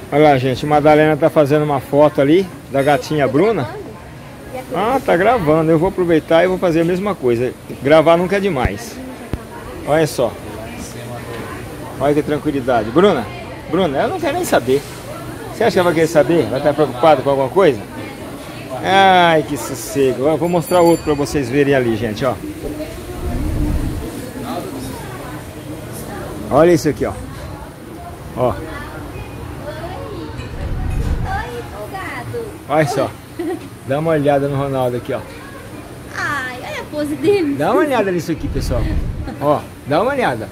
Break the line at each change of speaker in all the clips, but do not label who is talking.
Olha lá, gente, a Madalena tá fazendo uma foto ali da gatinha Bruna. Ah, tá gravando. Eu vou aproveitar e vou fazer a mesma coisa. Gravar nunca é demais. Olha só. Olha que tranquilidade. Bruna, ela não quer nem saber. Você acha que ela vai querer saber? Vai estar preocupada com alguma coisa? Ai, que sossego. Eu vou mostrar outro para vocês verem ali, gente, ó. Olha isso aqui, ó. Ó. Olha só. Dá uma olhada no Ronaldo aqui, ó.
Ai, olha a pose dele.
Dá uma olhada nisso aqui, pessoal. Ó, dá uma olhada.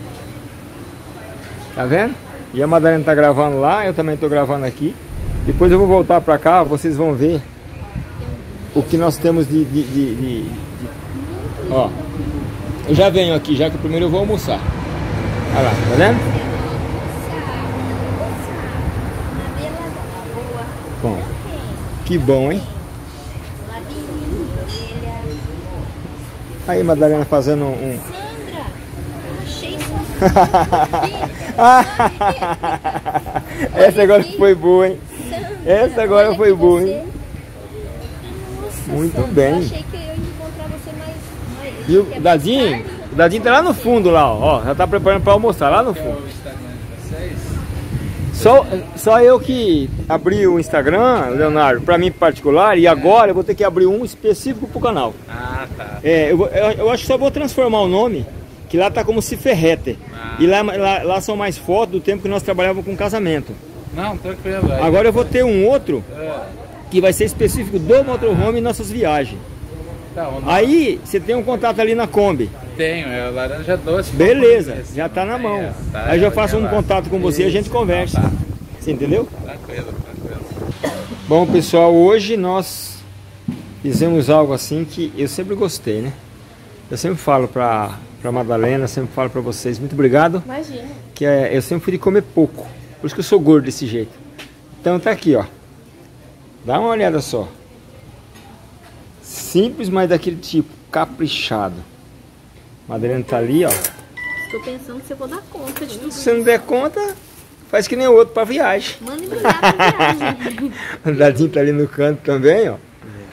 Tá vendo? E a Madalena tá gravando lá, eu também tô gravando aqui. Depois eu vou voltar pra cá, vocês vão ver o que nós temos Ó, eu já venho aqui, já que primeiro eu vou almoçar. Olha lá, tá vendo? Bom, que bom, hein? Aí, Madalena fazendo um...
Sandra, achei
Essa agora foi boa, hein? Essa agora foi boa, hein? Muito bem.
Eu achei que eu ia encontrar você mais...
E o Dadinho? O Dadinho tá lá no fundo, lá, ó. Já tá preparando pra almoçar, lá no fundo. Só eu que abri o Instagram, Leonardo, pra mim particular, e agora eu vou ter que abrir um específico pro canal.
Ah, tá.
É, eu acho que só vou transformar o nome, que lá tá como Ciferrete. E lá são mais fotos do tempo que nós trabalhávamos com casamento.
Não, tranquilo.
Agora eu vou ter um outro, que vai ser específico do motorhome e nossas viagens.
Tá,
aí você tem um contato ali na Kombi.
Tenho, é laranja doce.
Beleza, já tá na mão.
Tá,
aí eu faço um contato com você e a gente conversa.
Tá.
Você entendeu?
Tranquilo.
Bom, pessoal, hoje nós fizemos algo assim que eu sempre gostei, né? Eu sempre falo pra Madalena, sempre falo pra vocês, muito obrigado.
Imagina.
Que eu sempre fui de comer pouco, por isso que eu sou gordo desse jeito. Então tá aqui, ó. Dá uma olhada só. Simples, mas daquele tipo, caprichado. Madalena tá ali, ó.
Estou pensando se eu vou dar conta de tudo.
Se você não der conta, faz que nem o outro pra viagem.
Manda embrulhar pra viagem.
O Dadinho tá ali no canto também, ó.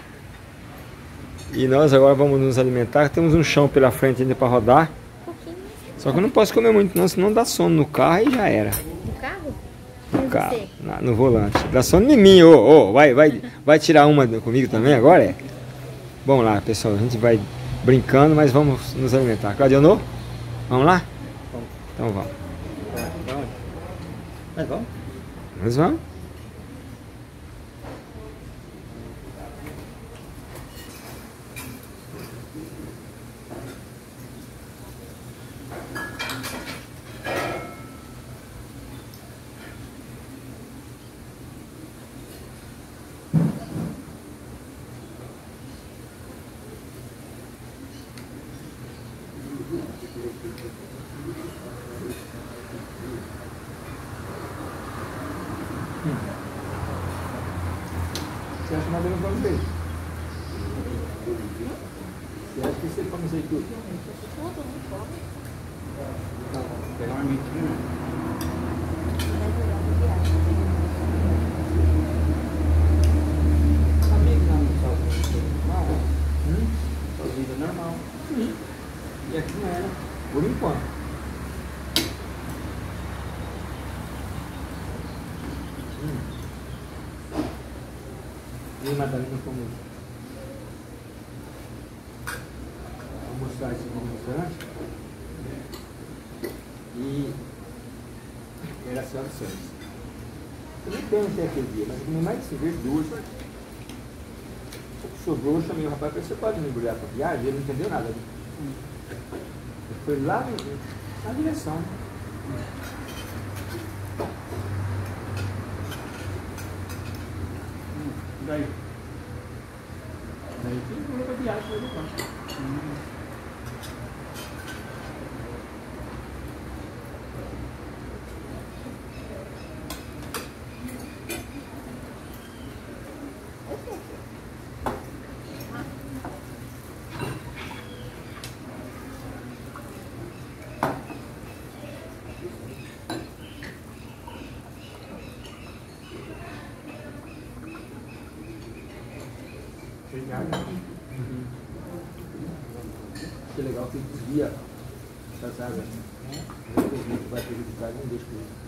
E nós agora vamos nos alimentar. Temos um chão pela frente ainda pra rodar. Só que eu não posso comer muito não, senão dá sono no carro e já era.
No carro?
No carro, no volante. Dá sono em mim, ô. Vai tirar uma comigo também agora, é? Vamos lá, pessoal. A gente vai brincando, mas vamos nos alimentar. Claudionô? Vamos lá?
Vamos.
Então vamos.
Mas vamos?
Nós vamos. Você acha que nós devemos fazer isso? Você acha que você come isso aí tudo?
Tudo, não come.
Vou pegar uma mentira. Amigo, não, normal. Sua vida normal. Sim. E aqui não era, por enquanto. E Madalena como vou mostrar esse almoçante e era só de Santos. Eu nem tenho até aquele dia, mas eu comi mais de cerveja, duas. O que sobrou, eu chamei o rapaz para você pode me embrulhar para viagem, ele não entendeu nada. Ele foi lá na direção. Daí tem que ir pra viagem para ele. Que legal que ele desvia essas águas. Vai prejudicar, não deixa prejudicar.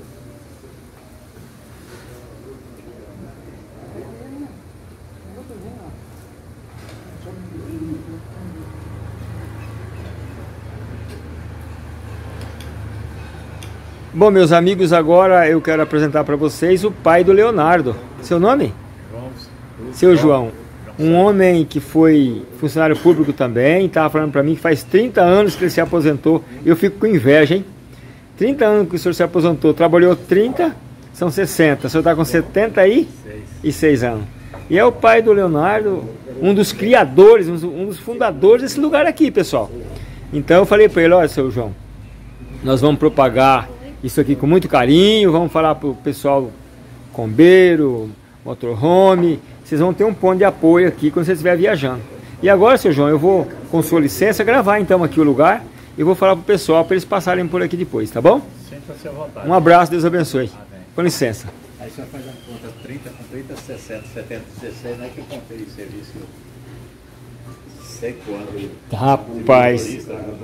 Bom, meus amigos, agora eu quero apresentar para vocês o pai do Leonardo. Seu nome? Seu João. Um homem que foi funcionário público também, estava falando para mim que faz 30 anos que ele se aposentou. Eu fico com inveja, hein? 30 anos que o senhor se aposentou, trabalhou 30, são 60. O senhor está com 76 anos. E é o pai do Leonardo, um dos criadores, um dos fundadores desse lugar aqui, pessoal. Então eu falei para ele, olha, seu João, nós vamos propagar isso aqui com muito carinho, vamos falar para o pessoal combeiro, motorhome, vocês vão ter um ponto de apoio aqui quando você estiver viajando. E agora, seu João, eu vou, com sua licença, gravar então aqui o lugar e vou falar para o pessoal para eles passarem por aqui depois, tá bom?
Sinta-se à vontade.
Um abraço, Deus abençoe.
Amém.
Com licença.
Aí você faz a conta 30 com 30, 60, 70, 16, não é que eu contei o serviço. Sei quando.
Rapaz.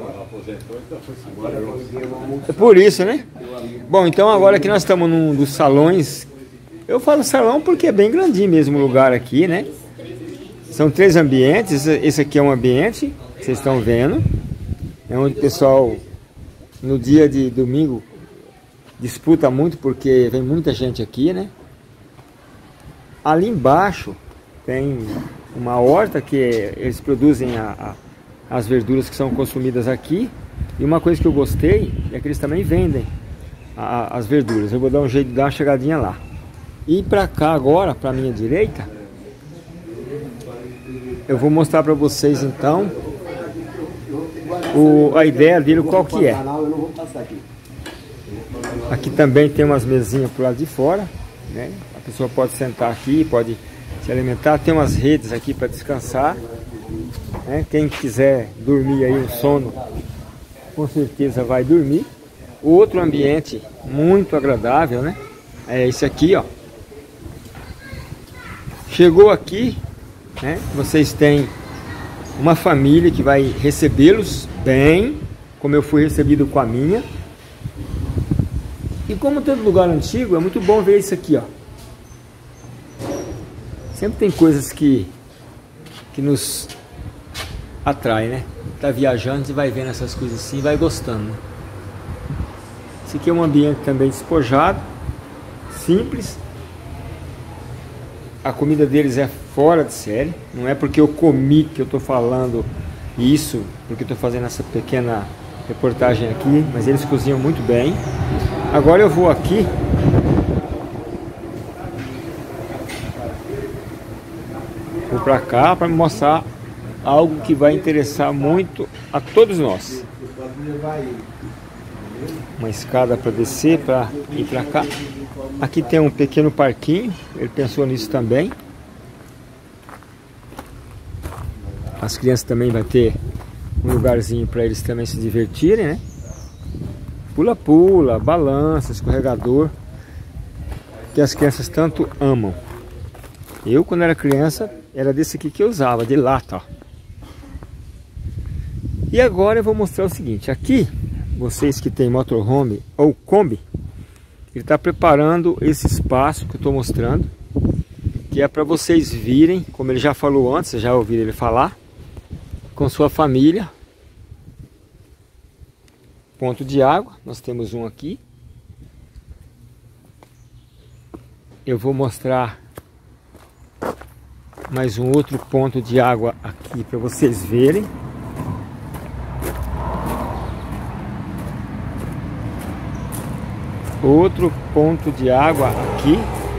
É por isso, né? Bom, então agora que nós estamos num dos salões. Eu falo salão porque é bem grandinho mesmo o lugar aqui, né? São 3 ambientes. Esse aqui é um ambiente, vocês estão vendo. É onde o pessoal, no dia de domingo, disputa muito porque vem muita gente aqui, né? Ali embaixo tem uma horta que eles produzem as verduras que são consumidas aqui. E uma coisa que eu gostei é que eles também vendem as verduras. Eu vou dar um jeito de dar uma chegadinha lá. E para cá agora, para a minha direita, eu vou mostrar para vocês então a ideia dele, qual que é. Aqui também tem umas mesinhas pro lado de fora, né? A pessoa pode sentar aqui, pode se alimentar. Tem umas redes aqui para descansar, né? Quem quiser dormir aí um sono, com certeza vai dormir. Outro ambiente muito agradável, né? É esse aqui, ó. Chegou aqui, né? Vocês têm uma família que vai recebê-los bem, como eu fui recebido com a minha. E como todo lugar antigo, é muito bom ver isso aqui, ó. Sempre tem coisas que nos atraem, né? Tá viajando e vai vendo essas coisas assim e vai gostando, né? Esse aqui é um ambiente também despojado, simples. A comida deles é fora de série. Não é porque eu comi que eu tô falando isso, porque eu tô fazendo essa pequena reportagem aqui, mas eles cozinham muito bem. Agora eu vou aqui para cá para mostrar algo que vai interessar muito a todos nós. Uma escada para descer, para ir para cá. Aqui tem um pequeno parquinho, ele pensou nisso também. As crianças também vão ter um lugarzinho para eles também se divertirem, né? Pula-pula, balança, escorregador, que as crianças tanto amam. Eu, quando era criança, era desse aqui que eu usava, de lata, ó. E agora eu vou mostrar o seguinte. Aqui, vocês que tem motorhome ou Kombi, ele está preparando esse espaço que eu estou mostrando, que é para vocês virem, como ele já falou antes, vocês já ouviram ele falar, com sua família. Ponto de água, nós temos um aqui. Eu vou mostrar mais um outro ponto de água aqui para vocês verem. Outro ponto de água aqui,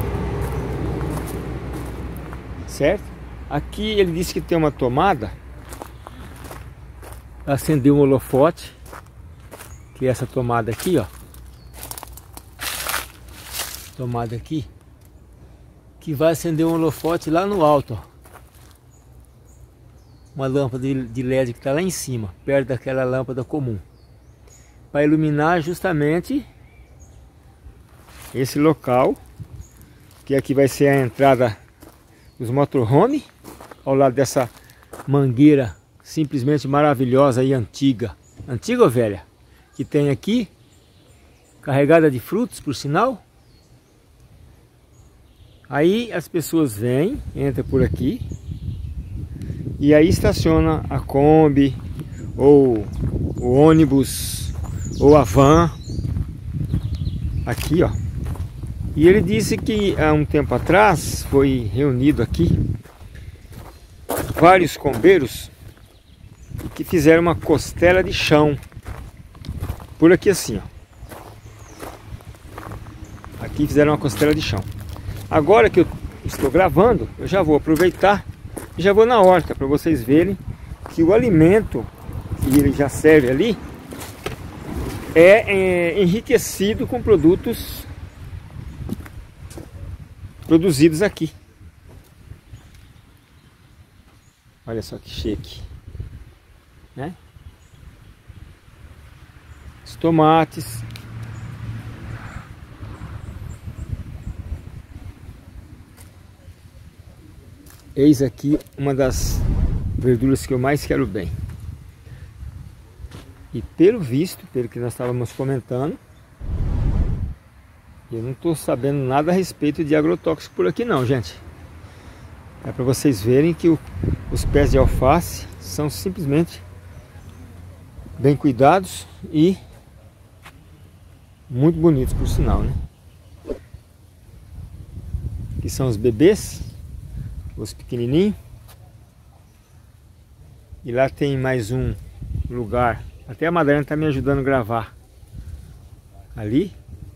certo? Aqui ele disse que tem uma tomada, acender um holofote, que é essa tomada aqui, ó. Tomada aqui, que vai acender um holofote lá no alto, ó. Uma lâmpada de LED que está lá em cima, perto daquela lâmpada comum, para iluminar justamente esse local, que aqui vai ser a entrada dos motorhome ao lado dessa mangueira simplesmente maravilhosa e antiga. Antiga ou velha? Que tem aqui, carregada de frutos, por sinal. Aí as pessoas vêm, entram por aqui e aí estaciona a Kombi ou o ônibus ou a van aqui, ó. E ele disse que há um tempo atrás foi reunido aqui vários combeiros que fizeram uma costela de chão por aqui assim, ó. Aqui fizeram uma costela de chão. Agora que eu estou gravando, eu já vou aproveitar e já vou na horta para vocês verem que o alimento que ele já serve ali é enriquecido com produtos produzidos aqui. Olha só que chique, né? Os tomates. Eis aqui uma das verduras que eu mais quero bem. E pelo visto, pelo que nós estávamos comentando, eu não estou sabendo nada a respeito de agrotóxico por aqui não, gente. É para vocês verem que os pés de alface são simplesmente bem cuidados e muito bonitos, por sinal, né? Aqui são os bebês, os pequenininhos. E lá tem mais um lugar. Até a Madalena está me ajudando a gravar ali.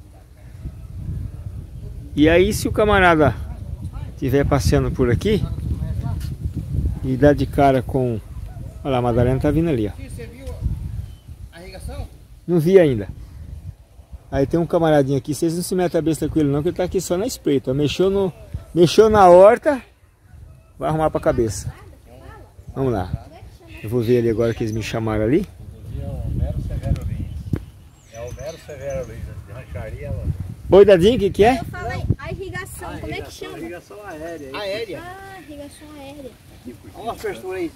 E aí, se o camarada estiver passeando por aqui e dá de cara com... Olha lá, a Madalena está vindo ali, ó.
Você viu a irrigação?
Não vi ainda. Aí tem um camaradinho aqui, vocês não se metem a besta com ele não, que ele está aqui só na espreita. Mexeu na horta, vai arrumar para a cabeça. Vamos lá. Eu vou ver ali agora que eles me chamaram ali.
É o Mero Severo Lins. É o Mero Severo Lins, de rancharia.
Boi dadinho, o que é?
Eu falei, a irrigação, como é que chama?
Irrigação aérea.
Aérea?
Ah, irrigação aérea.
Olha uma abertura aí.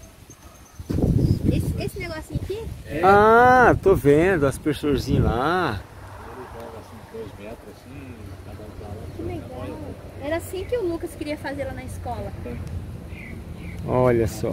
Esse negocinho aqui?
É.
Ah, tô vendo as aspersorzinho lá.
Ele joga assim 2 metros assim, cada um pra lá.
Que legal. Era assim que o Lucas queria fazer lá na escola.
Olha só.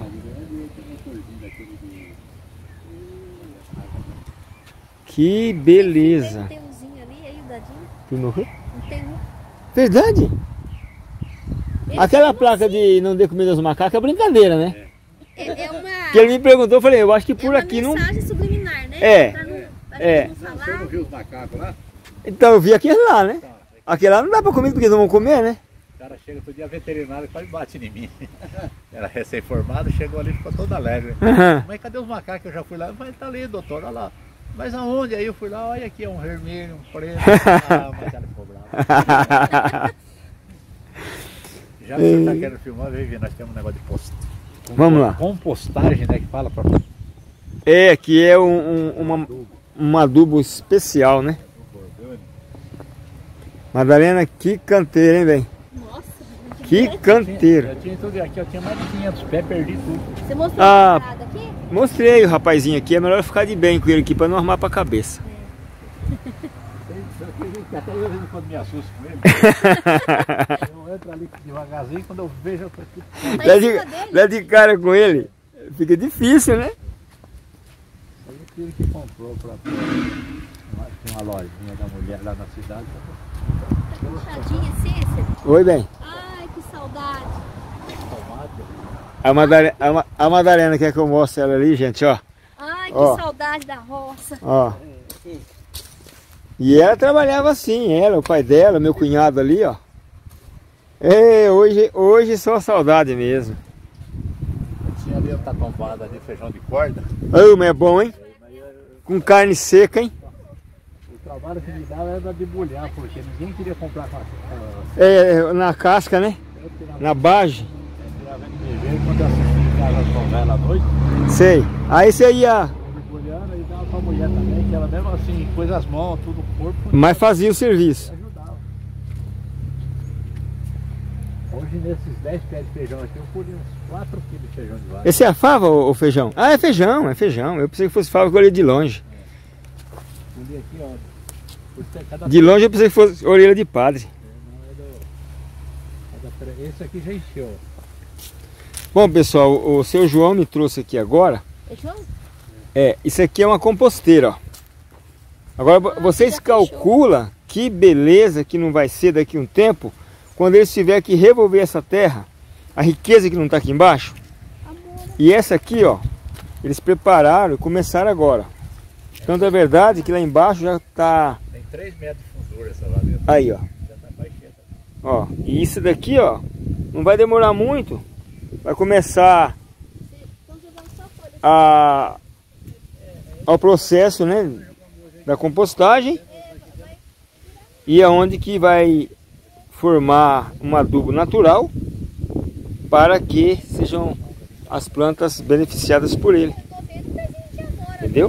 Que beleza.
Tem um Teuzinho ali, aí o dadinho.
Tu morreu?
Não tem um.
Verdade?
Ele
Aquela
tem
placa de não dê comida aos macacos é brincadeira, né?
É uma,
Que ele me perguntou, eu falei, eu acho que por
uma
aqui não...
mensagem subliminar, né?
É,
Pra
é.
não
Você não
falar.
viu os macacos lá?
Então eu vi aquele lá, né? Aquele lá não dá pra comer porque não vão comer, né?
O cara chega todo dia veterinário e quase bate em mim. Era recém-formado, chegou ali e ficou todo alegre.
Aham.
Mas cadê os macacos? Eu já fui lá, mas tá ali, doutor, olha lá. Mas aonde? Aí eu fui lá, olha aqui, é um vermelho, um preto. Ah, mas ela ficou brava. Já que você tá querendo filmar, vem ver, nós temos um negócio de post.
Vamos lá.
Compostagem, né, que fala pra...
É, que é um adubo especial, né? Madalena, que canteiro, hein, velho?
Nossa,
Que canteiro.
Eu tinha tudo aqui, eu tinha mais de 500 pés, perdi tudo.
você mostrou
Ah.
a parada aqui?
Mostrei o rapazinho aqui, é melhor ficar de bem com ele aqui pra não armar pra cabeça.
Até eu, às vezes, quando me assusto com ele, eu entro ali devagarzinho, quando eu vejo, eu tô aqui.
Tá em cima dele?
Dá de cara com ele, fica difícil, né?
Aí aquele que comprou pra uma lojinha da mulher lá na cidade.
Tá puxadinha assim, esse?
Oi, bem.
Ai, que saudade.
Tomate.
A Madalena quer que eu mostre ela ali, gente, ó.
Ai, que
Ó.
saudade da roça.
Ó. E ela trabalhava assim, ela, o pai dela, meu cunhado ali, ó. É, hoje só saudade mesmo.
Tinha ali um tatombado ali, feijão de corda.
Oh, mas é bom, hein? Com carne seca, hein?
O trabalho que me dava era debulhar, porque ninguém queria comprar com a...
É, na casca, né?
Eu tirava,
Na bage.
tirava de beber, quando eu assistia em casa as novelas à noite,
Sei. Aí você ia...
debulhando e dava pra mulher também, que ela mesmo assim, pôs as mãos, tudo o corpo,
Mas fazia o serviço.
ajudava. Hoje nesses 10 pés de feijão aqui eu colhi uns 4 kg de feijão de vaca.
Esse é a fava ou feijão? Ah, é feijão, é feijão. Eu pensei que fosse fava que eu olhei de longe.
Colhi aqui, ó.
De longe eu pensei que fosse orelha de padre.
Esse aqui já encheu.
Bom, pessoal, o seu João me trouxe aqui agora. Isso aqui é uma composteira, ó. Agora vocês calculam que beleza que não vai ser daqui a um tempo, quando eles tiverem que revolver essa terra, a riqueza que não está aqui embaixo. E essa aqui, ó, eles prepararam e começaram agora. Tanto é verdade que lá embaixo já está...
Tem 3 metros de fundura essa lá dentro.
Aí, ó.
Já está baixeta.
Ó, e isso daqui, ó, não vai demorar muito. Vai começar ao processo, né, da compostagem. E é onde que vai formar um adubo natural para que sejam as plantas beneficiadas por ele. Entendeu?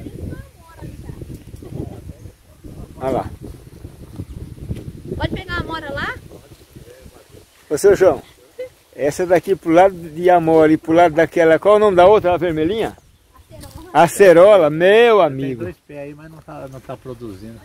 Olha lá.
Pode pegar a amora lá?
Ô, seu João, essa daqui pro lado de amora e pro lado daquela, qual é o nome da outra, a vermelhinha? Acerola, meu amigo.
Tem 2 pés aí, mas não tá produzindo.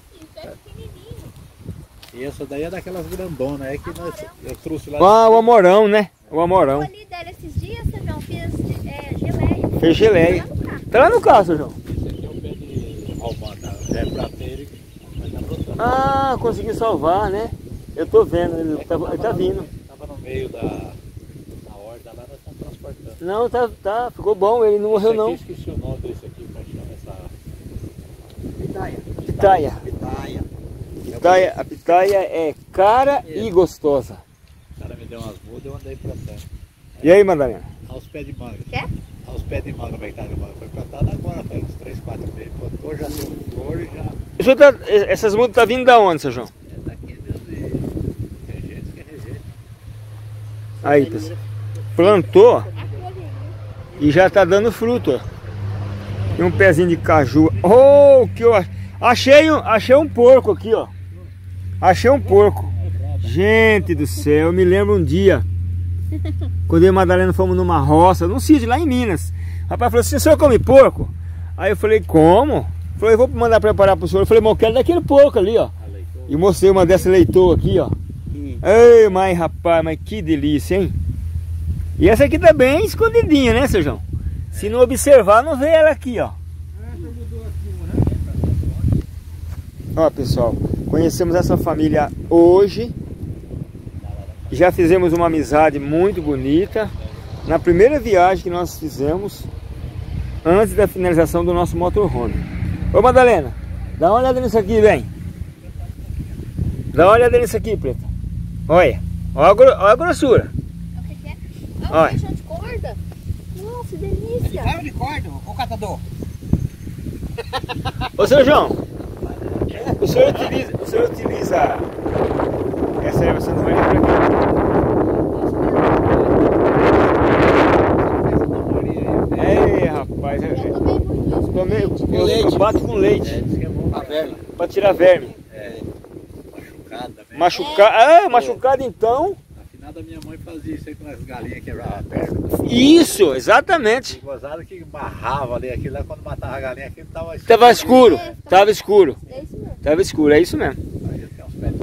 E essa daí é daquelas grandonas, é que eu trouxe lá.
Ah, o amorão, né? O amorão.
Eu ali dela esses dias, você João, fiz geleia.
Fez geleia. Tá lá no carro, seu João.
Esse aqui é o pé de almanda, é prateiro, mas tá brotando.
Ah, consegui salvar, né? Eu tô vendo, ele tá vindo.
Tava no meio da horta lá, nós estamos transportando.
Não, tá, ficou bom, ele não morreu não.
Esqueci o nome desse aqui, como é que chama essa...
Pitaia. A pitaia é cara e gostosa.
O cara me deu umas mudas, eu andei plantando.
E aí, Madalena?
Aos pés de manga.
Quer?
Aos pés de manga, como é que tá de manga? Foi plantado agora, faz uns 3, 4 meses. Plantou, já deu flor e já...
Essas mudas tá vindo da onde, seu João?
É daqui mesmo, de rejeito, que é rejeito.
Aí, pessoal. Plantou e já tá dando fruto, ó. Tem um pezinho de caju. Oh, que eu achei um porco aqui, ó. Achei um porco. Gente do céu, eu me lembro um dia, quando eu e a Madalena fomos numa roça, num sítio lá em Minas. O rapaz falou assim: o senhor come porco? Aí eu falei: como? Falei: eu vou mandar preparar pro senhor. Eu falei: mas eu quero daquele porco ali, ó. E mostrei uma dessa leitor aqui, ó. Ei, mas rapaz, mas que delícia, hein? E essa aqui tá bem escondidinha, né, seu João? Se não observar, não vê ela aqui, ó. Ó, pessoal, conhecemos essa família hoje. Já fizemos uma amizade muito bonita na primeira viagem que nós fizemos antes da finalização do nosso motorhome. Ô, Madalena, dá uma olhada nisso aqui, vem. Dá uma olhada nisso aqui, Preta. Olha, olha a grossura.
O que é?
Olha.
Feijão de corda? Nossa, que delícia.
Feijão de corda, ô catador.
Ô, seu João, o senhor utiliza essa erva Santa Maria para quê? Ei, rapaz,
Eu tomei muito isso.
eu bato com leite para tirar verme.
Machucado também.
Machucado então.
Afinal, a minha mãe fazia isso aí com as galinhas quebravam a perna.
Isso, exatamente.
E gozado que barrava ali, aquilo lá quando matava a galinha, aquilo tava escuro.
Tava escuro, tava escuro.
É isso mesmo.
Tava escuro, é isso mesmo.
Aí eu tenho uns pés de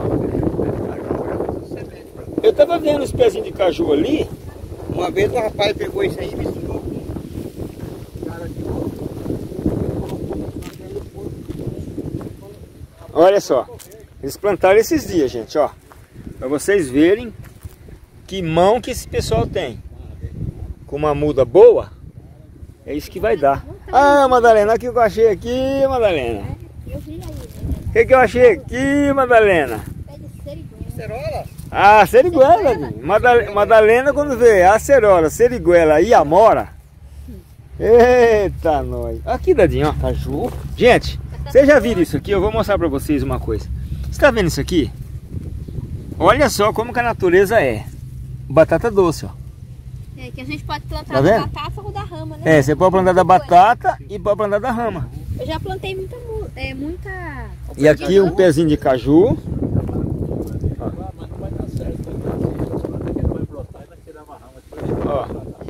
caju, semente pra...
Eu tava vendo os pezinhos de caju ali.
Uma vez o rapaz pegou isso aí e misturou.
Olha só, eles plantaram esses dias, gente, ó. Pra vocês verem que mão que esse pessoal tem. Com uma muda boa, é isso que vai dar. Ah, Madalena, olha o que eu achei aqui, Madalena.
Eu vi aí.
O que eu achei aqui, Madalena?
Pé de seriguela.
Acerola?
Ah, seriguela. Madalena, quando vê acerola, seriguela e amora. Eita, nós. Aqui, Dadinho, ó, caju. Gente, vocês já viram isso aqui? Eu vou mostrar pra vocês uma coisa. Você tá vendo isso aqui? Olha só como que a natureza é. Batata doce, ó.
É que a gente pode plantar
Tá
da
vendo?
batata ou da rama, né?
É, você pode plantar da batata e pode plantar da rama.
Eu já plantei muita...
E aqui um pezinho de caju.
Mas não vai dar certo.
Ó.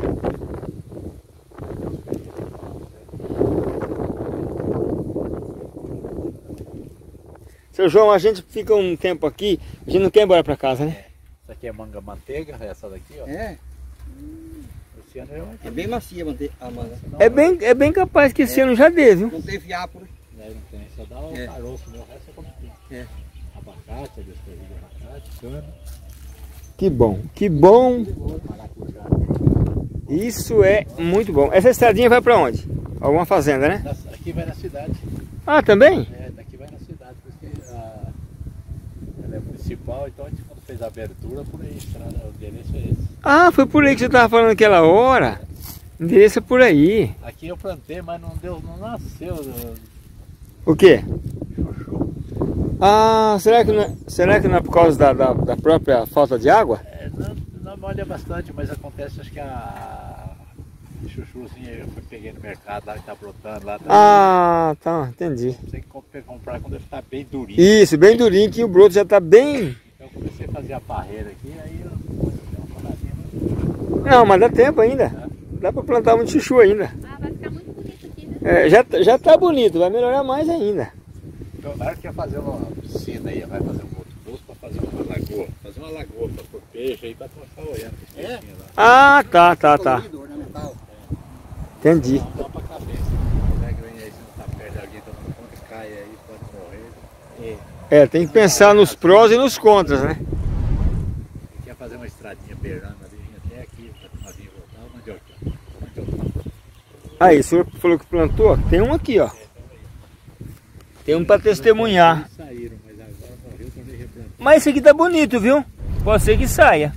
Seu João, a gente fica um tempo aqui, a gente não quer ir embora pra casa, né?
Essa aqui é manga manteiga, essa daqui, ó.
É,
Esse ano eu...
é bem macia a manga.
É bem capaz que esse ano já dê, viu?
Não tem fiapo, né?
Não tem, só dá o caroço, o resto é como
É.
abacate, a despejo de abacate, cana.
Que bom, que bom.
Maracujá.
Isso é muito bom. Essa estradinha vai pra onde? Alguma fazenda, né?
Aqui vai na cidade.
Ah, também?
É, daqui vai na cidade, porque ela é municipal, então a gente quando fez a abertura, por aí, o endereço é esse.
Ah, foi por aí que você estava falando aquela hora. O endereço é por aí.
Aqui eu plantei, mas não deu, não nasceu.
O quê?
Chuchu.
Ah, será que não é por causa da própria falta de água?
É, não molha bastante, mas acontece, acho que a chuchuzinha eu peguei no mercado lá que tá brotando lá.
Ah, tá, entendi.
Tem que comprar quando ele tá bem durinho.
Isso, bem durinho, que o broto já tá bem...
Eu comecei a fazer a barreira aqui, aí eu dei uma paradinha.
Não, mas dá tempo ainda. Dá pra plantar muito chuchu ainda.
Ah, vai ficar muito bonito aqui, né?
É, já tá bonito, vai melhorar mais ainda.
Então, na hora que ia fazer uma piscina aí, vai fazer um outro poço para fazer uma lagoa. Fazer uma lagoa para pôr peixe aí, para ficar olhando os peixinhos lá.
Ah, tá.
Colorido, ornamental.
Entendi.
Não dá para cabeça. Se aí você não tá perto de alguém tomando conta, cai aí, pode morrer.
É, tem que pensar nos prós e nos contras, né?
Quer fazer uma estradinha beirando ali, até aqui, para vir voltar, mandioca.
Aí, o senhor falou que plantou, tem um aqui, ó. Tem um para testemunhar.
Saíram, mas agora morreu, tornei replantar.
Mas esse aqui tá bonito, viu? Pode ser que saia.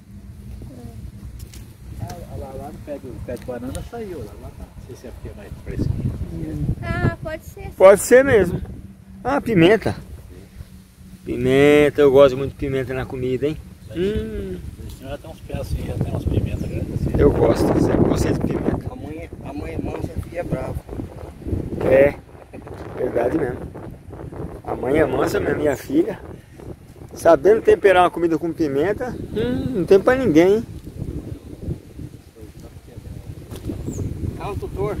Lá no pé de banana saiu, lá tá. Não sei se é porque é mais fresquinho.
Ah, pode ser.
Pode ser mesmo. Ah, pimenta. Pimenta, eu gosto muito de pimenta na comida, hein?
Já tem uns pés assim, já tem umas pimentas grandes assim.
Eu gosto, sempre gostei de pimenta.
A mãe é mansa, a filha é brava.
É, verdade mesmo. A mãe é mansa mesmo, minha filha. Sabendo temperar uma comida com pimenta, não tem pra ninguém, hein?
Ah, o tutor.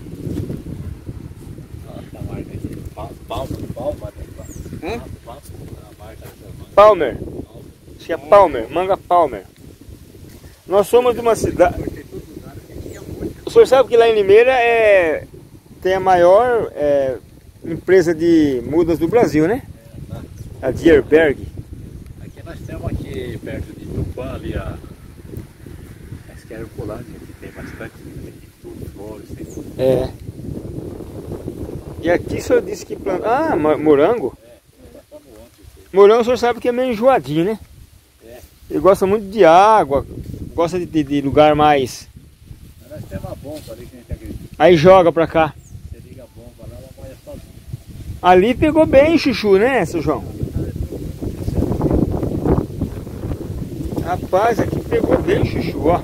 Tá marca aqui. Palma.
Hã?
Palmer. Acho que é Palmer, manga Palmer. Nós somos de uma cidade... O senhor sabe que lá em Limeira tem a maior empresa de mudas do Brasil, né? A Dierberg.
Aqui nós temos aqui perto de Tupã ali a Esquerpolândia, que tem bastante, tem tudo, flores, tem tudo.
É. E aqui o senhor disse que planta... Ah, morango? Morango o senhor sabe que é meio enjoadinho, né? Ele gosta muito de água, gosta de lugar mais...
Nós temos uma bomba ali que a gente acredita.
Aí joga pra cá.
Você liga a bomba lá, ela molha sozinha.
Ali pegou bem chuchu, né, seu João? Rapaz, aqui pegou bem chuchu, ó.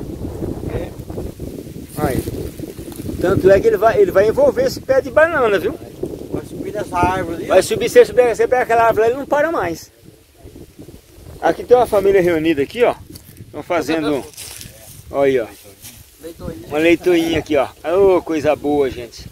Aí. Tanto é que ele vai envolver esse pé de banana, viu?
Vai subir nessa árvore ali.
Vai subir, você pega aquela árvore, ele não para mais. Aqui tem uma família reunida aqui, ó. Estão fazendo, olha aí, ó. Uma leitoinha aqui, ó. Oh, coisa boa, gente.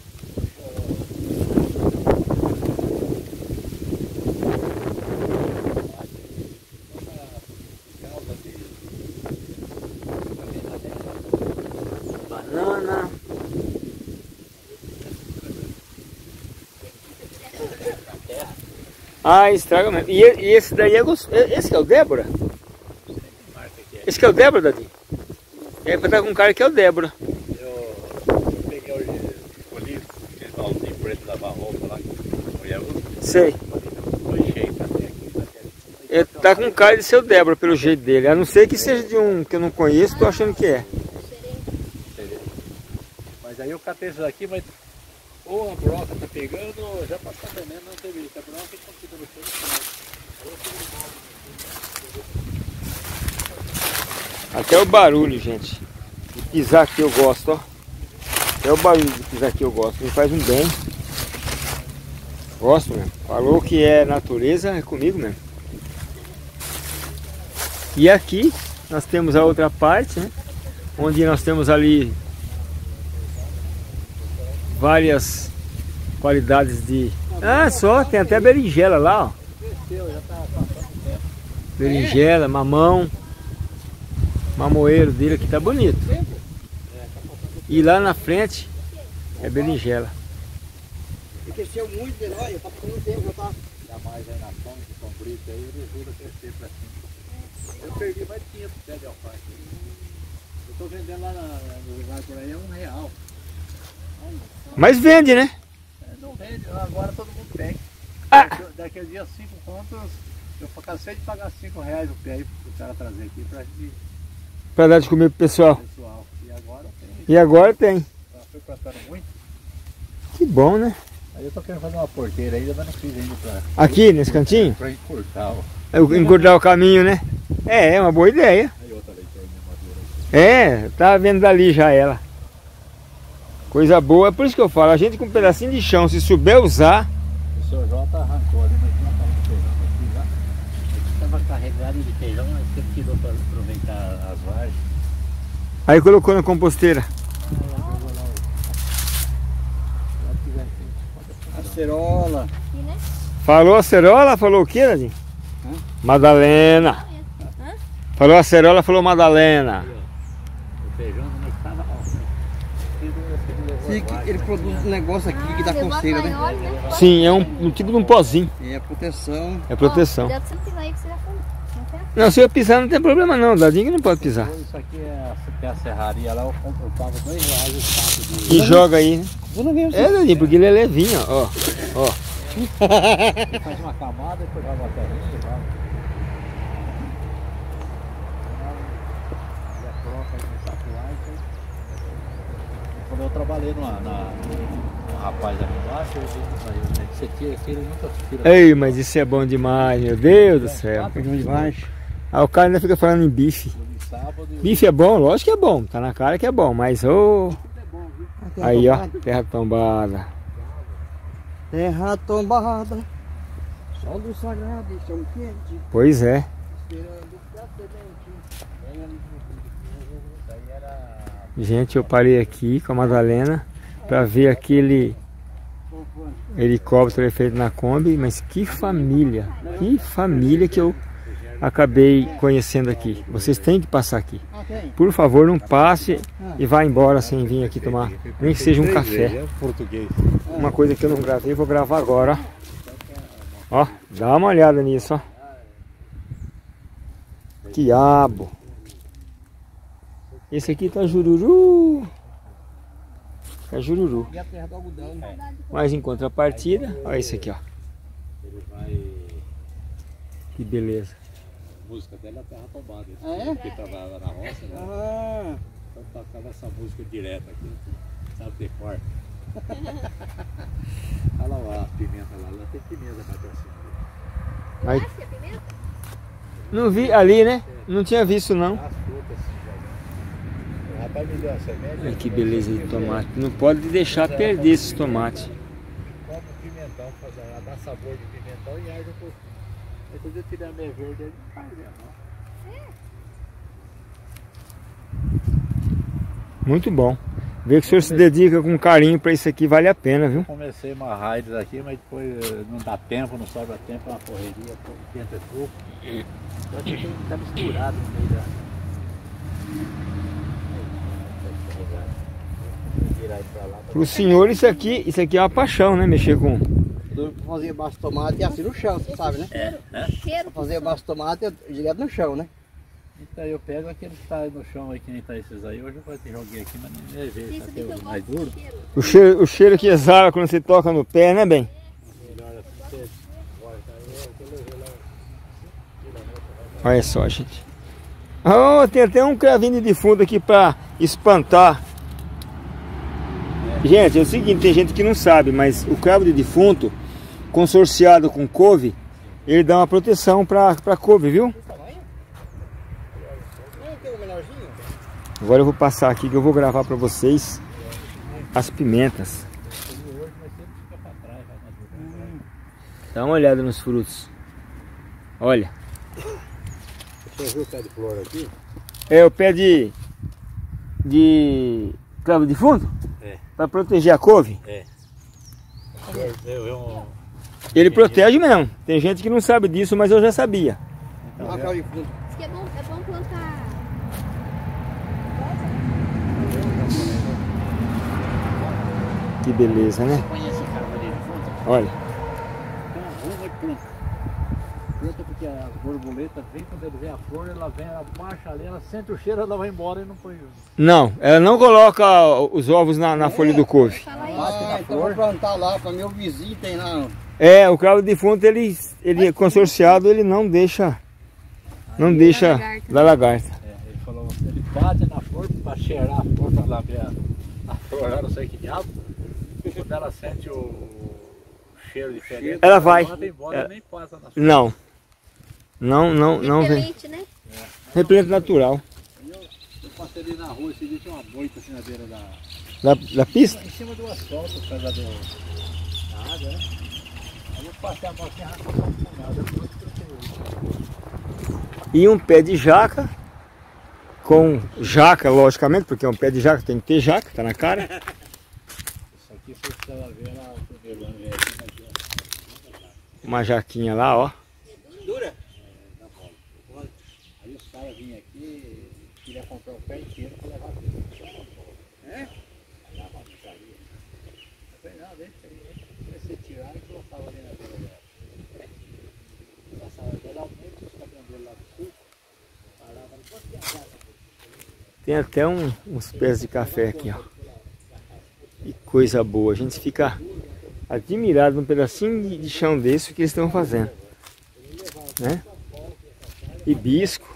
Banana. Ah, estraga mesmo. E esse daí é gostoso. Esse que é o Débora? Esse que é o Débora, Dadinho? É pra estar com um cara que é o Débora.
Eu peguei escolhi aquele balzinho preto da roupa lá, que mulher usa.
Sei.
Foi cheio até aqui.
Ele tá com cara de ser o Débora, pelo jeito dele. A não ser que seja de um que eu não conheço, tô achando que é.
Mas aí eu catei isso daqui, mas ou a broca tá pegando, ou já passou veneno, não teve isso. A broca que continua no chão.
Até o barulho, gente, de pisar aqui eu gosto, ó. Até o barulho de pisar aqui eu gosto, me faz um bem. Gosto mesmo. Falou que é natureza, é comigo mesmo. E aqui nós temos a outra parte, né? onde nós temos ali várias qualidades de... Ah, só, tem até berinjela lá, ó. Berinjela, mamão. Mamoeiro dele aqui tá bonito. E lá na frente é berinjela.
Ele cresceu muito de nós, tá ficando tempo, já tá.
Ainda mais aí na sombra, que são britos aí, ele ajuda a crescer pra cima. Eu perdi mais de 500 pés de alface. Eu tô vendendo lá no lugar por aí, é R$1.
Mas vende, né?
Não vende, agora todo mundo tem.
Ah.
Daquele dia 5 contos, eu cansei de pagar R$5 o pé aí pro cara trazer aqui pra gente.
Pra dar de comer pro pessoal.
E agora tem.
E agora tem.
Foi plantando muito.
Que bom, né?
Aí eu tô querendo fazer uma porteira ainda, mas não fiz ainda pra...
Aqui, nesse cantinho?
Pra encurtar, ó.
Encurtar o caminho, né? É uma boa ideia.
Aí outra leiteira madura aí.
É, tá vendo dali já ela. Coisa boa, é por isso que eu falo, a gente com um pedacinho de chão, se souber usar...
O seu Jota arrancou ali, mas tinha uma feijão aqui lá. Estava carregado de feijão, mas você tirou para aproveitar as vargens.
Aí colocou na composteira.
Acerola.
Aqui, né?
Falou acerola, falou o que, Nadinho? Madalena. Falou acerola, falou Madalena.
O feijão não estava...
Ele produz um negócio aqui que dá
levou a
coceira, né?
maior, né?
Sim, é um tipo de um pozinho.
É proteção.
É proteção.
Cuidado pra você não pisar aí que você já foi. Não tem?
Não, se eu pisar não tem problema não, Dadinho que não pode pisar.
Isso aqui é a serraria lá, eu pago R$2 o saco de...
E joga aí, né?
Eu não vi
É, Dadinho, porque ele é levinho, ó. Ó.
Faz uma camada e depois joga a terrinha e joga. E a troca aí no saco lá, então... Quando eu trabalhei num rapaz ali embaixo, eu disse pra ele, né, que você tira aquilo e nunca tira.
Ei, mas isso é bom demais, meu Deus do céu.
Demais.
Ah, o cara ainda fica falando em bife. Bife é bom? Lógico que é bom, tá na cara que é bom, mas ô... Aí ó, terra tombada.
Terra tombada. Sol do sagrado, chão quente.
Pois é.
Esperando pra semente.
Gente, eu parei aqui com a Madalena para ver aquele helicóptero feito na Kombi, mas que família que eu acabei conhecendo aqui. Vocês têm que passar aqui. Por favor, não passe e vá embora sem vir aqui tomar, nem que seja um café. Uma coisa que eu não gravei, vou gravar agora. Ó, dá uma olhada nisso, ó. Quiabo. Esse aqui tá jururu. Tá jururu.
E a terra do algodão.
Mas em contrapartida, olha esse aqui, ó.
Ele vai...
Que beleza.
A música dela é Terra Tombada.
É?
Porque tava na roça, né?
Ah,
Então tocava essa música direto aqui. Sabe de cor. Olha lá a pimenta lá tem pimenta mais pra cima.
Aí,
Essa é a pimenta?
não vi ali, né? Não tinha visto não.
As frutas, o rapaz me deu a semente.
Olha que beleza de tomate. Não pode deixar perder esses tomates.
Come pimentão, dá sabor de pimentão e arde um pouquinho. Aí quando eu tirar a meia verde, ele não faz não.
Muito bom. Ver que o senhor se dedica com carinho para isso aqui vale a pena, viu?
Comecei uma raiz aqui, mas depois não dá tempo, não sobra tempo, é uma correria, tempo é pouco. Só que tem que estar misturado no meio da...
Para o senhor isso aqui é uma paixão, né? Mexer com...
fazer baixo de tomate e assim no chão, você sabe, né?
Cheiro.
Fazer baixo de tomate direto no chão, né?
Então eu pego aqueles que tá no chão aí, que nem tá esses aí, hoje eu joguei aqui, mas nem levei,
Isso
tá
aqui que eu
mais
gosto
duro.
de cheiro.
O cheiro que exala quando você toca no pé, né, bem?
Melhor assim, você corta aí, eu levei lá 5 km.
Olha só, gente. Oh, tem até um cravinho de defunto aqui para espantar. Gente, é o seguinte, tem gente que não sabe, mas o cravo de defunto, consorciado com couve, ele dá uma proteção para couve, viu? Agora eu vou passar aqui que eu vou gravar para vocês as pimentas. Dá uma olhada nos frutos. Olha.
Você viu o pé de flor aqui?
É o pé de de cravo de fundo?
É.
Para proteger a couve?
É.
Ele protege mesmo. Tem gente que não sabe disso, mas eu já sabia.
Olha o cravo de fundo.
Diz que é bom plantar.
Que beleza, né?
Conhece a cravo de fundo?
Olha.
Então arruma e planta. Planta porque a borboleta vem, quando ele vê a flor, ela vem, ela marcha ali, ela sente o cheiro, ela vai embora e não põe.
Não, ela não coloca os ovos na folha do couve.
Fala aí.
Ah, então vou plantar lá, para meu vizinho tem lá.
É, o cravo de fundo, ele é consorciado, ele não deixa da lagarta.
É, ele falou, ele bate na flor para cheirar a flor, para lá ver a flor, eu não sei que diabo. Quando ela sente o cheiro diferente,
Ela vai.
Embora, nem passa na flor.
Não vem.
Repelente, né?
Repelente natural.
Eu passei ali na rua, esse dia tinha uma moita assim na beira
Da pista?
em cima do asfalto, por causa da água, né? Aí eu passei a mão assim, arrancou com nada.
E um pé de jaca, com jaca, logicamente, porque é um pé de jaca, tem que ter jaca, tá na cara.
Isso aqui, se você ver lá, o primeiro ano, aqui,
Uma jaquinha lá, ó.
Dura?
na bola. Aí os caras vinham aqui, queriam comprar o pé inteiro para levar tudo.
É?
Eu falei, não, deixa aí. Comecei a tirar e colocava ali na beira dela. Passava geralmente os caminhoneiros lá do sul, paravam no posto de água.
Tem até uns pés de café aqui, ó. Que coisa boa, a gente fica admirado num pedacinho de chão desse que eles estão fazendo, né? Hibisco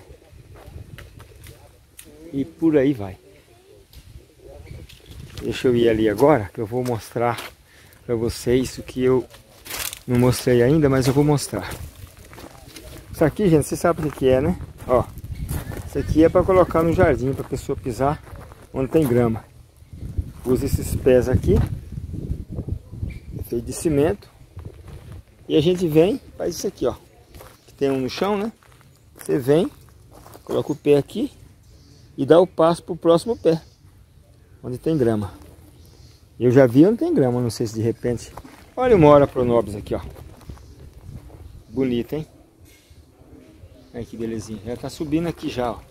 e por aí vai. Deixa eu ir ali agora que eu vou mostrar para vocês o que eu não mostrei ainda, mas eu vou mostrar. Isso aqui, gente, você sabe o que é, né? Ó, isso aqui é para colocar no jardim, para a pessoa pisar onde tem grama. Usa esses pés aqui, feito de cimento, e a gente vem, faz isso aqui, ó, que tem um no chão, né? Você vem, coloca o pé aqui e dá o passo pro próximo pé, onde tem grama. Eu já vi onde tem grama, não sei se de repente... Olha uma hora pronobis aqui, ó. Bonita, hein? Olha que belezinha, já tá subindo aqui já, ó.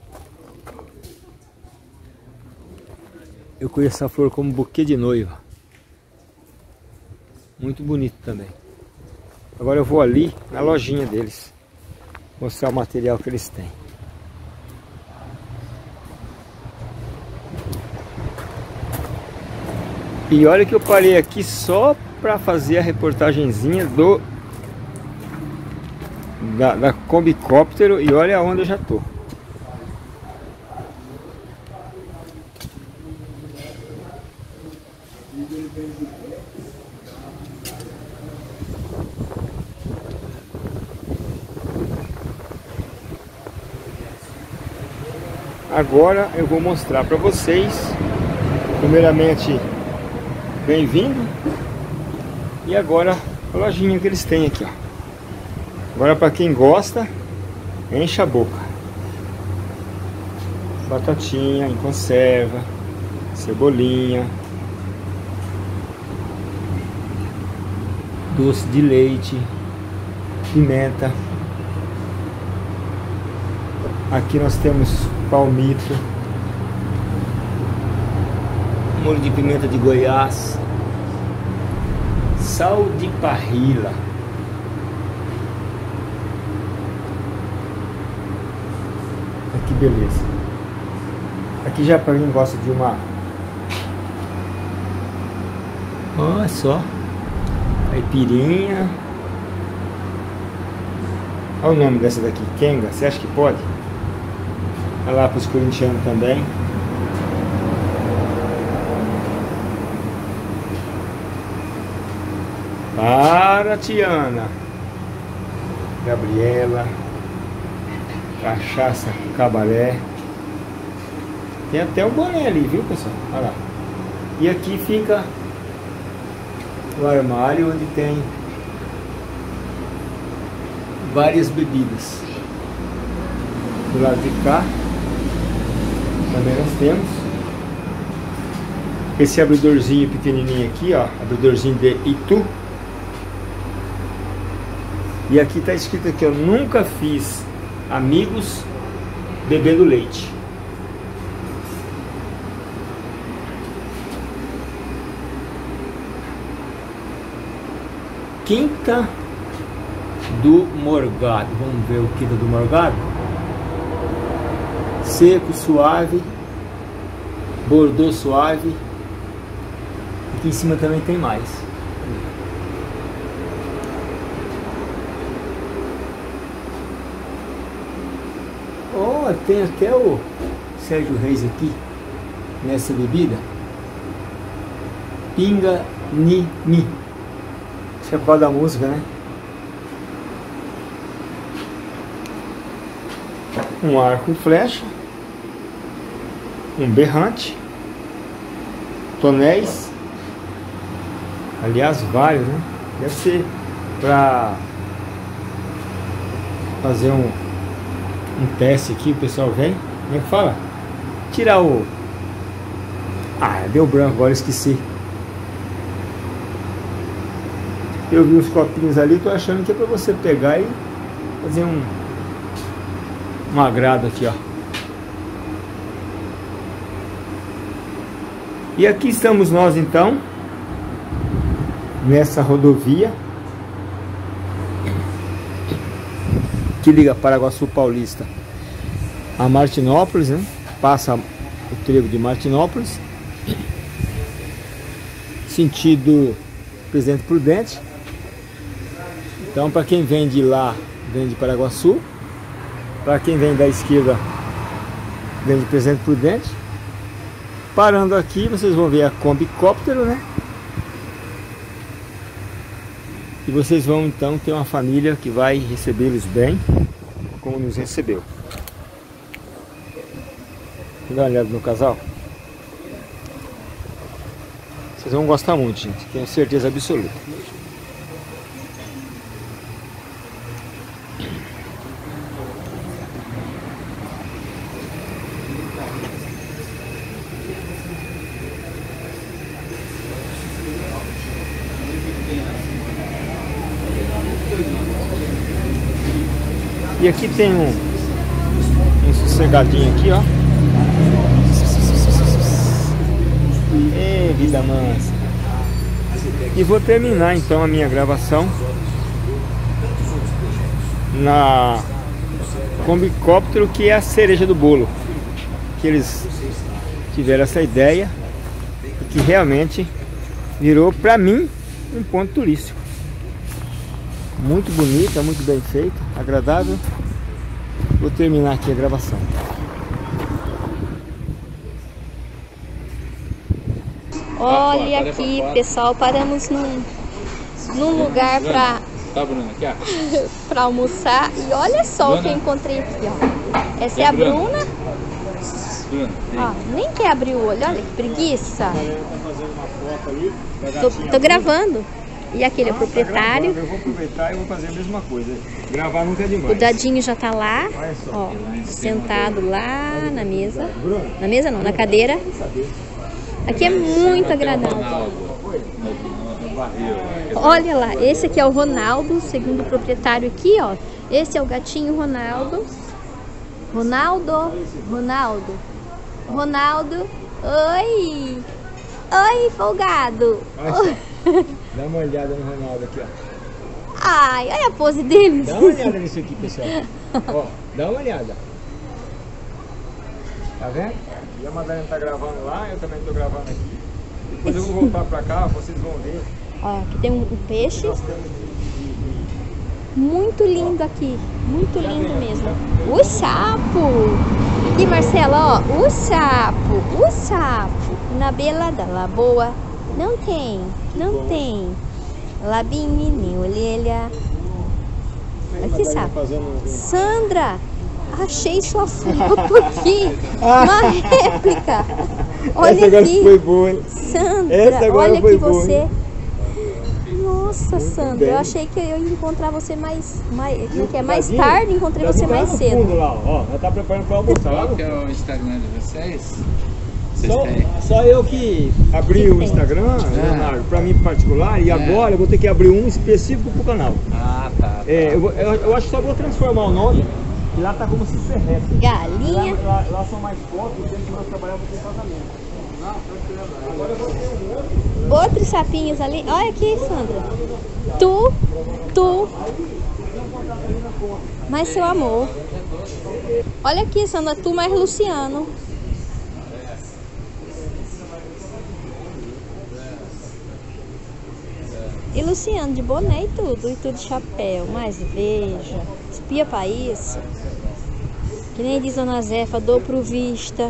Eu conheço essa flor como buquê de noiva. Muito bonito também. Agora eu vou ali na lojinha deles, mostrar o material que eles têm. E olha que eu parei aqui só para fazer a reportagenzinha da Combicóptero, e olha onde eu já tô. Agora eu vou mostrar para vocês, primeiramente, bem-vindo, e agora a lojinha que eles têm aqui, ó. Agora, para quem gosta, enche a boca. Batatinha em conserva, cebolinha, doce de leite, pimenta. Aqui nós temos palmito, molho de pimenta de Goiás, sal de parrila. Que beleza. Aqui já para quem gosta de uma... Olha só, caipirinha. Olha o nome dessa daqui, Kenga. Você acha que pode? Olha lá para os corintianos também. Para, Tiana. Gabriela. Cachaça Cabaré. Tem até o boné ali, viu, pessoal? Olha lá. E aqui fica o armário onde tem várias bebidas. Do lado de cá também nós temos esse abridorzinho pequenininho aqui, ó, abridorzinho de Itu. E aqui tá escrito aqui, eu nunca fiz amigos bebendo leite. Quinta do Morgado. Vamos ver o quinta do Morgado. Seco, suave, bordô suave. Aqui em cima também tem mais. Oh, tem até o Sérgio Reis aqui nessa bebida. Pinga Ni Mi. Acho que é por causa da música, né? Um arco e flecha, um berrante, tonéis, aliás vários, né? Deve ser para fazer um teste aqui, o pessoal vem, como é que fala? Tirar o... Ah, deu branco agora, esqueci. Eu vi uns copinhos ali, tô achando que é para você pegar e fazer um agrado aqui, ó. E aqui estamos nós então, nessa rodovia que liga Paraguaçu Paulista a Martinópolis, né? Passa o trevo de Martinópolis, sentido Presidente Prudente. Então, para quem vem de lá, vem de Paraguaçu. Para quem vem da esquerda, vem de Presidente Prudente. Parando aqui, vocês vão ver a Kombicóptero, né? E vocês vão então ter uma família que vai recebê-los bem, como nos recebeu. Dá uma olhada no casal. Vocês vão gostar muito, gente. Tenho certeza absoluta. E aqui tem um sossegadinho aqui, ó. Vida mansa. E vou terminar então a minha gravação na Kombicóptero, que é a cereja do bolo. Que eles tiveram essa ideia e que realmente virou para mim um ponto turístico. Muito bonita, muito bem feita, agradável. Vou terminar aqui a gravação.
Olha aqui, pessoal, paramos num lugar para para almoçar. E olha só o que eu encontrei aqui, ó. Essa é a Bruna. Ó, nem quer abrir o olho, olha que preguiça. Tô gravando. E aquele é o proprietário.
Eu vou aproveitar e vou fazer a mesma coisa. Gravar nunca é demais.
O Dadinho já tá lá, ó, sentado lá na mesa. Na mesa não, na cadeira. Aqui é muito agradável. Olha lá, esse aqui é o Ronaldo, segundo o proprietário aqui, ó. Esse é o gatinho Ronaldo. Ronaldo. Oi! Oi, folgado!
Dá uma olhada no Ronaldo aqui, ó.
Ai, olha a pose dele.
Dá uma olhada nisso aqui, pessoal. Ó, dá uma olhada. Tá vendo? E a Madalena tá gravando lá, eu também tô gravando aqui. Depois eu vou voltar pra cá, vocês vão ver.
Ó, aqui tem um peixe. Muito lindo aqui. Muito lindo mesmo. O sapo! Aqui, Marcela, ó. O sapo. Na beira da lagoa. Não tem. Labinho, olha. Aqui, sapo. Sandra! Achei sua foto aqui. Uma réplica. Olha
essa agora
aqui.
Foi boa, hein?
Sandra, olha
foi
que
boa,
você.
Hein?
Nossa, Sandra,
bem.
eu achei que eu ia encontrar você mais
Tadinho,
tarde, encontrei você
tá
mais
no
cedo.
fundo lá, ó. Já tá preparando para almoçar.
Qual que é o Instagram de vocês?
Só eu que abri o Instagram, Leonardo, pra mim particular, e agora eu vou ter que abrir um específico pro canal.
Ah, tá.
Eu acho que só vou transformar o nome, e lá tá como se ferresse.
Galinha.
Lá são mais fotos, o tempo que nós trabalhamos com casamento. Agora eu vou ter um
Outros sapinhos ali. Olha aqui, Sandra. Tu. Mais seu amor. Olha aqui, Sandra. Tu mais Luciano. E Luciano de boné e tudo de chapéu. Mas veja, espia pra isso. Que nem diz Dona Zefa, dou pro vista.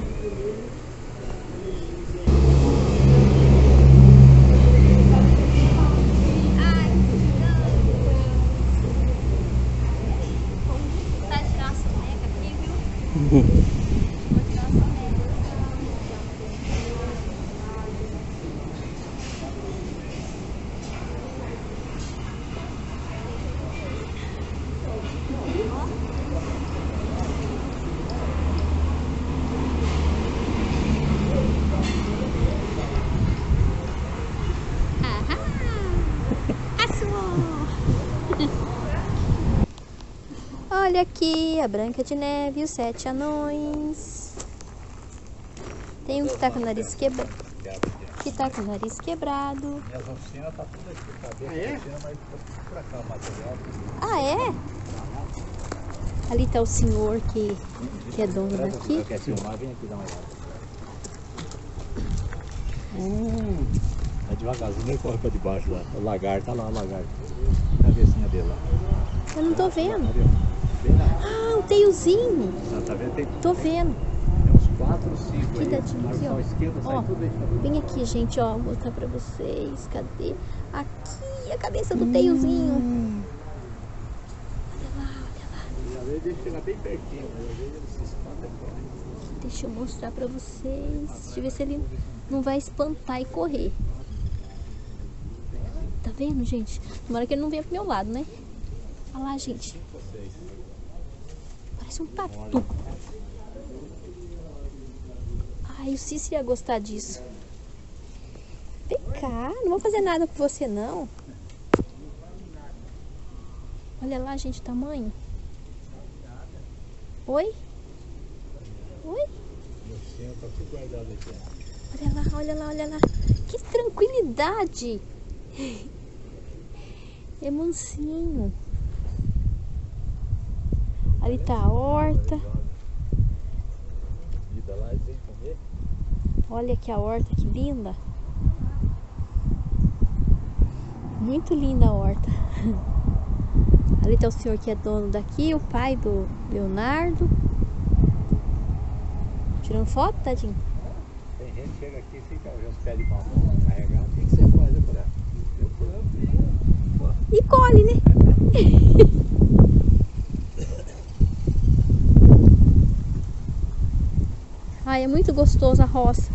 Olha aqui a Branca de Neve e os 7 anões. Tem um que tá com o nariz quebrado.
Minhas oficinas tá tudo aqui, cabeça, mas pra cá o material.
Ah, é? Ali tá o senhor que é dono daqui.
Quer filmar? Vem aqui dar uma olhada. É devagarzinho, ele corre pra debaixo lá. O lagarto, tá lá o lagarto. A cabecinha dele lá.
Eu não tô vendo.
Ali, ó.
Ah, o teiozinho.
Tá vendo?
Tô vendo.
Tem uns 4, 5 aí.
Que tadinho aqui, ó.
Esquerda, sai tudo aí.
Vem aqui, gente, ó. Vou mostrar pra vocês. Cadê? Aqui, a cabeça do teiozinho. Olha lá.
Às vezes ele chega bem pertinho, mas às vezes ele se espanta.
Deixa eu mostrar pra vocês. Deixa eu ver se ele não vai espantar e correr. Tá vendo, gente? Tomara que ele não venha pro meu lado, né? Olha lá, gente. Parece um tatu. Ai, o Cícero ia gostar disso. Vem cá, não vou fazer nada com você, não. Olha lá, gente, o tamanho. Oi? Olha lá. Que tranquilidade. É mansinho. Ali tá a horta. Olha aqui a horta, que linda. Muito linda a horta. Ali tá o senhor que é dono daqui, o pai do Leonardo. Tirando foto, tadinho?
Tem gente que chega aqui e fica os pés de mamão carregando. O que você faz por ela? Eu planto
e colhe, né? Ai, é muito gostoso a roça.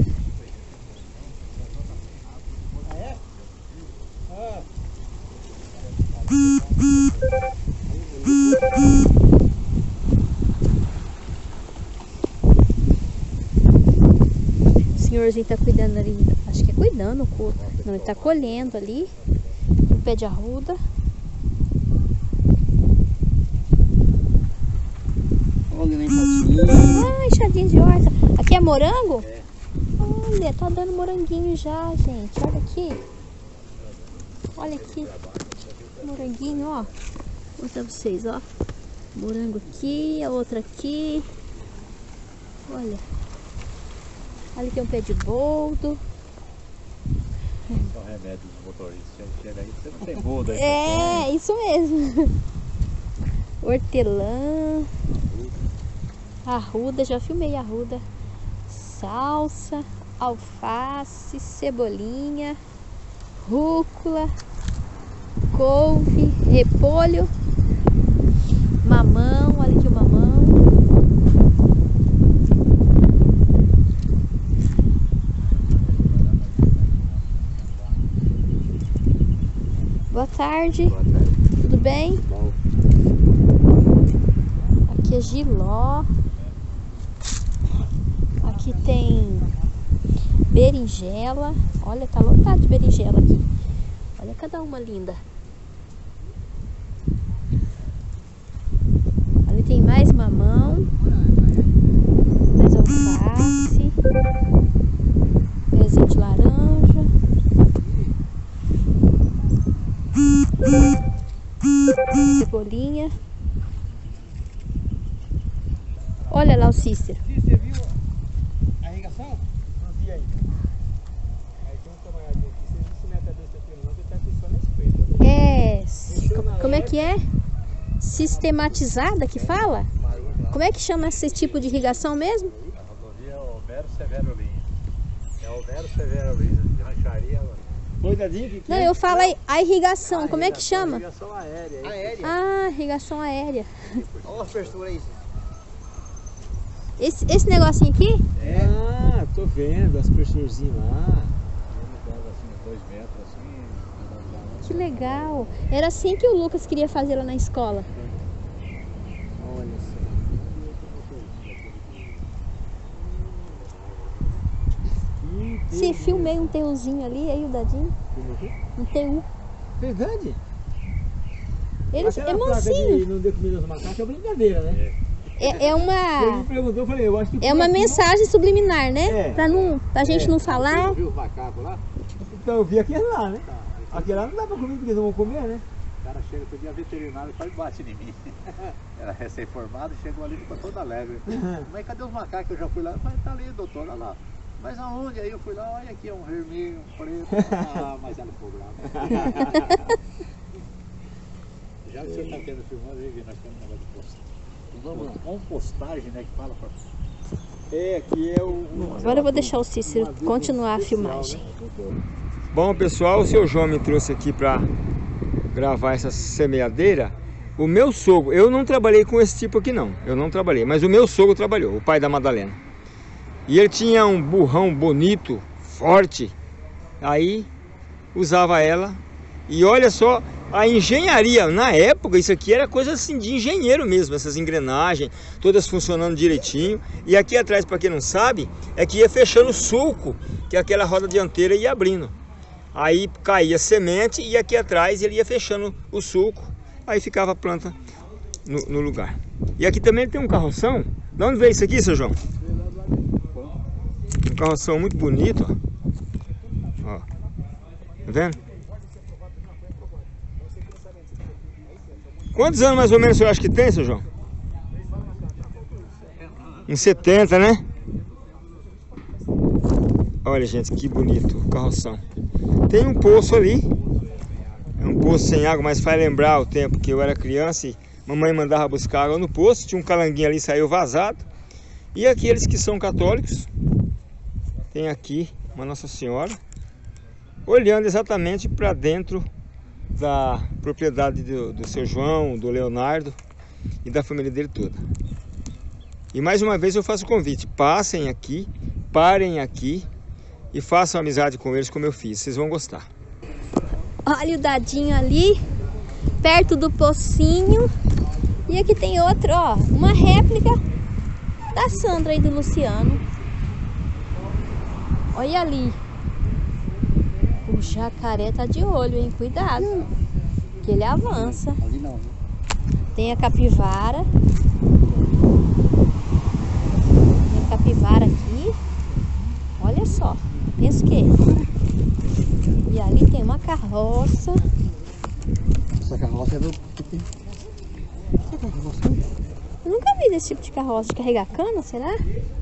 O senhorzinho tá cuidando ali, acho que é cuidando o coco. Não, ele tá colhendo ali o pé de arruda.
Olha na enxadinha.
Ah, enxadinha de horta. Aqui é morango? É. Olha, tá dando moranguinho já, gente. Olha aqui. Olha aqui. Moranguinho, ó. Vou mostrar pra vocês, ó. Morango aqui, a outra aqui. Olha. Ali tem um pé de boldo.
São remédios dos motoristas. Chega aí, você não tem boldo aí.
É, isso mesmo. Hortelã. Arruda, já filmei a arruda. Salsa, alface, cebolinha, rúcula, couve, repolho, mamão, olha aqui o mamão. Boa tarde.
Boa tarde.
Tudo bem?
Bom.
Aqui é jiló. Aqui tem berinjela. Olha, tá lotado de berinjela aqui. Olha cada uma linda. Ali tem mais mamão, mais alface, pezinho de laranja, cebolinha. Olha lá o Cícero.
Você viu a irrigação?
Não vi ainda. Aí tem um camarada aqui, você não se mete a besta aqui não, que tá aqui só na espreita.
Como é que é? Sistematizada que fala? Como é que chama esse tipo de irrigação mesmo?
A rodovia Homero Severo Lins. É Homero Severo Lins, de rancharia.
Oi, Dadinho, que
Não, eu falo aí, a irrigação, como é que chama?
Irrigação aérea.
Aérea.
Ah, irrigação aérea.
Olha a abertura aí.
Esse negocinho aqui?
Ah, tô vendo as pressurzinhas lá.
Assim, 2 metros assim.
Que legal. Era assim que o Lucas queria fazer lá na escola.
Olha só.
Sim, filmei um TUzinho ali, aí o Dadinho. Um TU.
Verdade?
Eles, é
Aquela placa
mansinho.
de não dê comida aos macacos é brincadeira, né?
É
Ele
uma...
me perguntou, eu falei, eu acho que...
É uma mensagem subliminar, né?
É.
Pra gente não falar.
Viu os macacos lá?
Então eu vi aquele lá, né? Aquele lá não dá pra comer porque eles não vão comer, né?
O cara chega todo dia veterinário e quase bate em mim. Era recém-formado, chegou ali e ficou todo alegre. Mas cadê os macacos? Eu já fui lá. Eu falei, tá ali, doutor, olha lá. Mas aonde? Aí eu fui lá, olha aqui, é um vermelho, um preto. Ah, mas ela ficou brava. Já que o senhor está tendo filmado aí, nós temos um negócio de postar. Vamos, compostagem, né, que fala pra...
É, aqui é o...
Agora eu vou deixar o Cícero continuar a filmagem.
Bom, pessoal, o seu João me trouxe aqui para gravar essa semeadeira. O meu sogro, eu não trabalhei com esse tipo aqui não, eu não trabalhei, mas o meu sogro trabalhou, o pai da Madalena. E ele tinha um burrão bonito, forte, aí usava ela. E olha só, a engenharia, na época, isso aqui era coisa assim de engenheiro mesmo, essas engrenagens, todas funcionando direitinho. E aqui atrás, para quem não sabe, é que ia fechando o sulco, que é aquela roda dianteira ia abrindo. Aí caía semente e aqui atrás ele ia fechando o sulco, aí ficava a planta no lugar. E aqui também tem um carroção. De onde veio isso aqui, seu João? Um carroção muito bonito, ó. Ó. Tá vendo? Quantos anos mais ou menos o senhor acha que tem, seu João? Uns 70, né? Olha, gente, que bonito o carroção. Tem um poço ali. É um poço sem água, mas faz lembrar o tempo que eu era criança e mamãe mandava buscar água no poço. Tinha um calanguinho ali, saiu vazado. E aqueles que são católicos, tem aqui uma Nossa Senhora, olhando exatamente para dentro da propriedade do seu João, do Leonardo e da família dele toda. E mais uma vez eu faço o convite, passem aqui, parem aqui e façam amizade com eles como eu fiz, vocês vão gostar.
Olha o Dadinho ali, perto do pocinho. E aqui tem outro, ó, uma réplica da Sandra e do Luciano. Olha ali. O jacaré tá de olho, hein? Cuidado, que ele avança.
Ali não.
Tem a capivara. Tem a capivara aqui. Olha só. Pensa o quê? E ali tem uma carroça.
Essa carroça é do...
Eu nunca vi desse tipo de carroça. De carregar cana, será?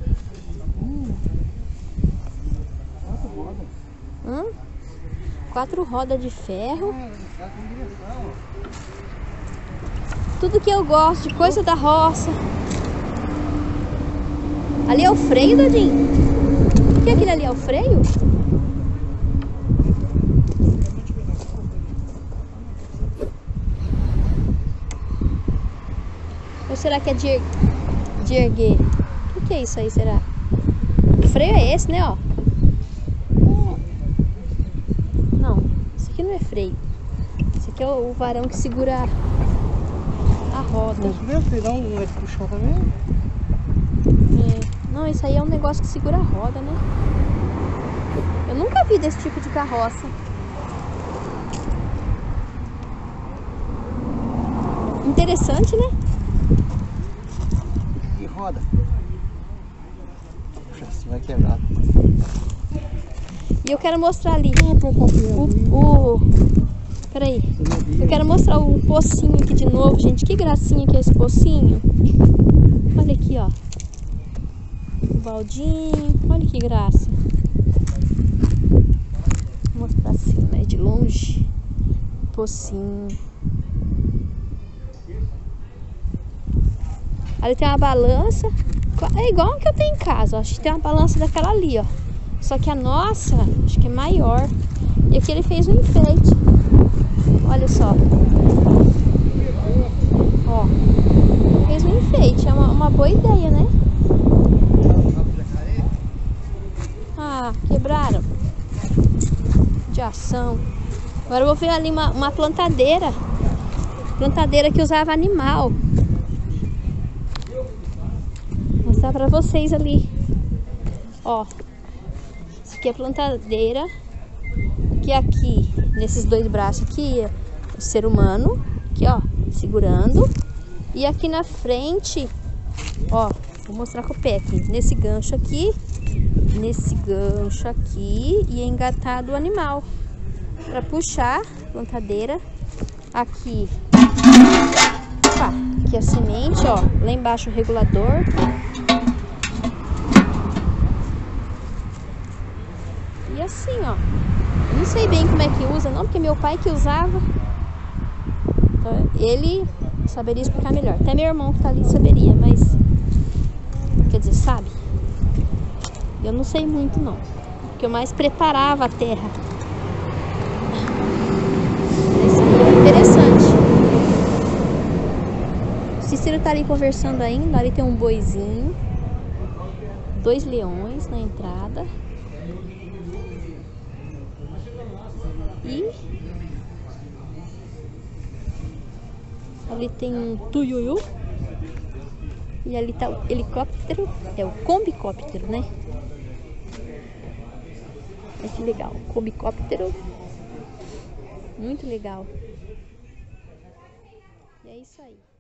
4 rodas de ferro. Tudo que eu gosto de coisa da roça. Ali é o freio, Dadinho? O que é aquilo ali? É o freio? Ou será que é de erguer? O que é isso aí, será? O freio é esse, né, ó? Não, isso aqui não é freio. Esse aqui é o varão que segura a roda.
Não deve ter, não é de puxar também?
Não, isso aí é um negócio que segura a roda, né? Eu nunca vi desse tipo de carroça. Interessante, né?
E roda. Puxa, assim vai quebrar.
E eu quero mostrar ali. Peraí. Eu quero mostrar o pocinho aqui de novo, gente. Que gracinha que é esse pocinho. Olha aqui, ó. O baldinho. Olha que graça. Vou mostrar assim, né? De longe. Pocinho. Ali tem uma balança. É igual a que eu tenho em casa. Acho que tem uma balança daquela ali, ó. Só que a nossa, acho que é maior. E aqui ele fez um enfeite. Olha só. Ó. Fez um enfeite. É uma boa ideia, né? Ah, quebraram. De ação. Agora eu vou ver ali uma plantadeira. Plantadeira que usava animal. Vou mostrar pra vocês ali. Ó. Isso aqui é plantadeira. Que aqui, nesses dois braços aqui, é o ser humano. Aqui, ó, segurando. E aqui na frente, ó, vou mostrar com o pé aqui. Nesse gancho aqui, e é engatado o animal. Pra puxar a plantadeira. Aqui, opa, aqui a semente, ó. Lá embaixo o regulador. E assim, ó. Eu não sei bem como é que usa, não, porque meu pai que usava. Então, ele saberia explicar melhor. Até meu irmão que tá ali saberia, mas... Quer dizer, sabe? Eu não sei muito, não. Porque eu mais preparava a terra. Isso é interessante. O Cícero tá ali conversando ainda. Ali tem um boizinho. 2 leões na entrada. E ali tem um tuiuiu. E ali tá o helicóptero. É o combicóptero, né? Olha que legal. Combicóptero. Muito legal. E é isso aí.